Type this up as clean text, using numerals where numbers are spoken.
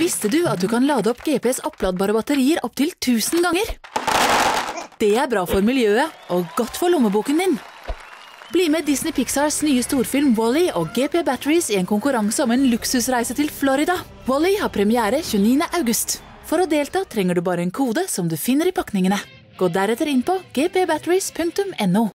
Visste du at du kan lade opp GPs oppladbare batterier opp til 1000 ganger? Det er bra for miljøet og godt for lommeboken din. Bli med Disney Pixars nye storfilm Wall-E og GP Batteries i en konkurranse om en luksusreise til Florida. Wall-E har premiere 29. august. For å delta trenger du bare en kode som du finner i pakningene. Gå deretter inn på gpbatteries.no.